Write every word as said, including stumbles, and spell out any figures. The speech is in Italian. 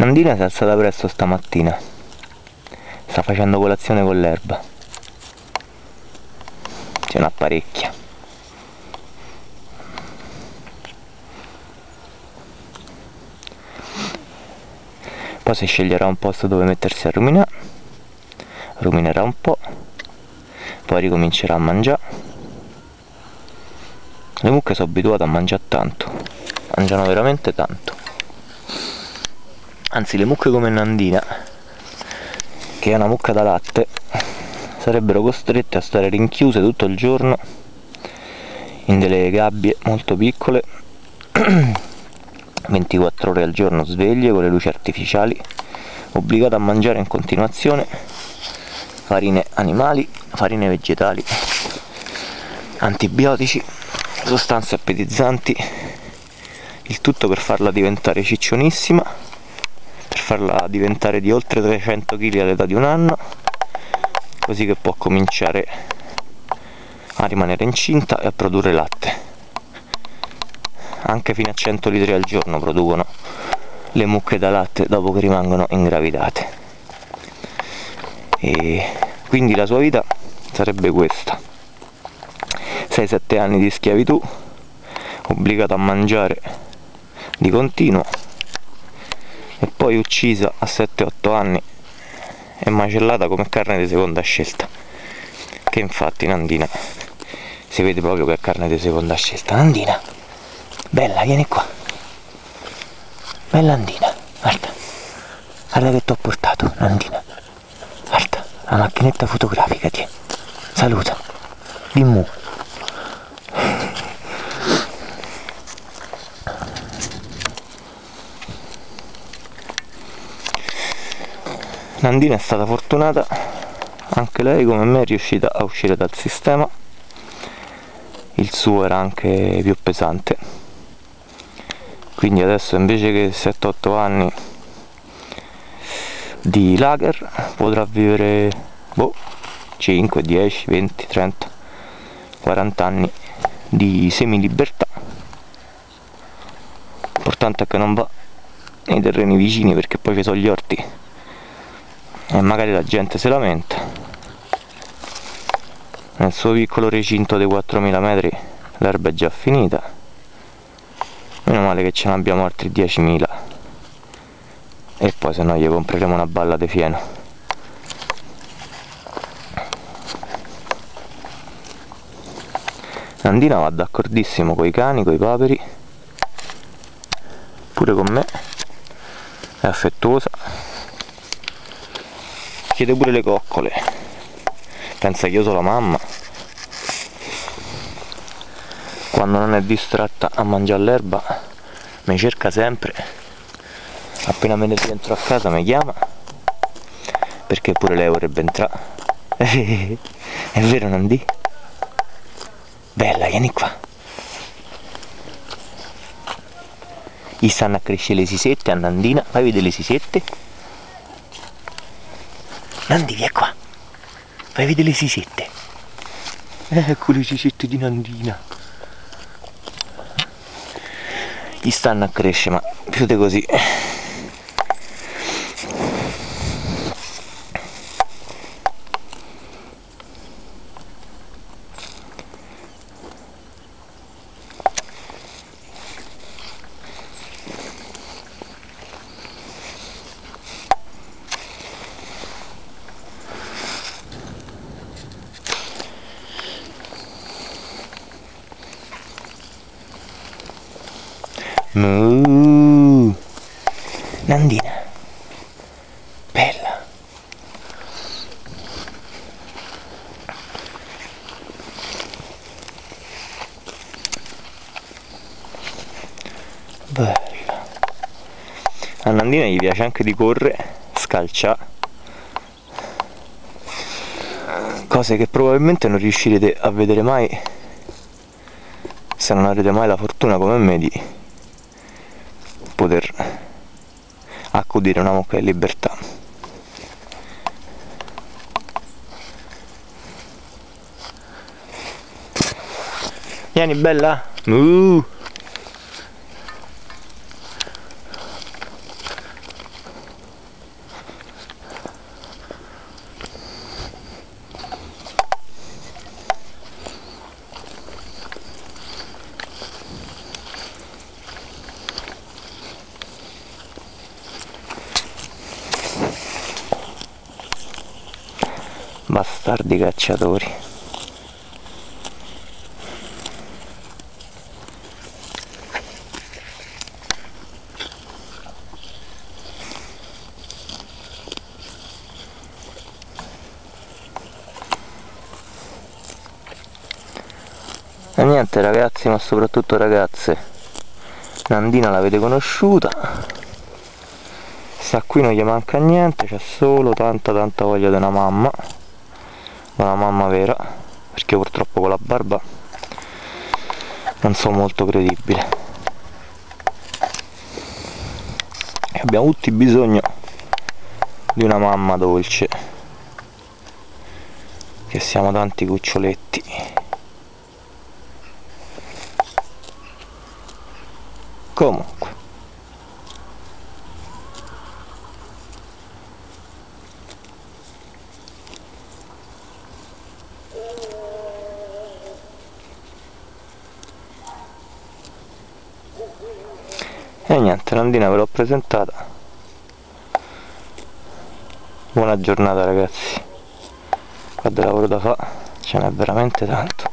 Nandina si è alzata presto stamattina, sta facendo colazione con l'erba, ce n'ha parecchia. Poi si sceglierà un posto dove mettersi a ruminare, ruminerà un po', poi ricomincerà a mangiare. Le mucche sono abituate a mangiare tanto, mangiano veramente tanto. Anzi, le mucche come Nandina, che è una mucca da latte, sarebbero costrette a stare rinchiuse tutto il giorno in delle gabbie molto piccole, ventiquattro ore al giorno sveglie con le luci artificiali, obbligate a mangiare in continuazione farine animali, farine vegetali, antibiotici, sostanze appetizzanti, il tutto per farla diventare ciccionissima, per farla diventare di oltre trecento chili all'età di un anno, così che può cominciare a rimanere incinta e a produrre latte. Anche fino a cento litri al giorno producono le mucche da latte dopo che rimangono ingravidate. E quindi la sua vita sarebbe questa: sei sette anni di schiavitù, obbligata a mangiare di continuo, e poi uccisa a sette otto anni e macellata come carne di seconda scelta, che infatti Nandina si vede proprio che è carne di seconda scelta. Nandina, bella, vieni qua, bella Nandina, guarda, guarda che ti ho portato, Nandina, guarda, la macchinetta fotografica, ti saluta, di mu. Nandina è stata fortunata, anche lei come me è riuscita a uscire dal sistema. Il suo era anche più pesante, quindi adesso invece che sette otto anni di lager potrà vivere boh, cinque, dieci, venti, trenta, quaranta anni di semi-libertà. L'importante è che non va nei terreni vicini, perché poi ci sono gli orti e magari la gente si lamenta. Nel suo piccolo recinto dei quattromila metri l'erba è già finita, meno male che ce ne abbiamo altri diecimila, e poi se no gli compreremo una balla di fieno. Nandina va d'accordissimo coi cani, coi paperi, pure con me, è affettuosa, chiede pure le coccole, pensa che io sono la mamma. Quando non è distratta a mangiare l'erba mi cerca sempre, appena me ne rientro a casa mi chiama, perché pure lei vorrebbe entrare. È vero Nandi? Bella, vieni qua. Gli stanno a crescere le sisette a Nandina, fai vedere le sisette. Nandi, vieni qua, fai vedere le sisette. Ecco le sisette di Nandina. Gli stanno a crescere, ma più di così. Muuu, Nandina, bella. Bella. A Nandina gli piace anche di correre, scalciare, cose che probabilmente non riuscirete a vedere mai se non avrete mai la fortuna come me di poter accudire una mucca di libertà. Vieni bella. Uh. Bastardi cacciatori. E niente ragazzi, ma soprattutto ragazze, Nandina l'avete conosciuta, sta qui, non gli manca niente, c'è solo tanta tanta voglia di una mamma, una mamma vera, perché purtroppo con la barba non sono molto credibile. E abbiamo tutti bisogno di una mamma dolce, che siamo tanti cuccioletti. Comunque, e niente, Nandina ve l'ho presentata. Buona giornata ragazzi, qua del lavoro da fa ce n'è veramente tanto.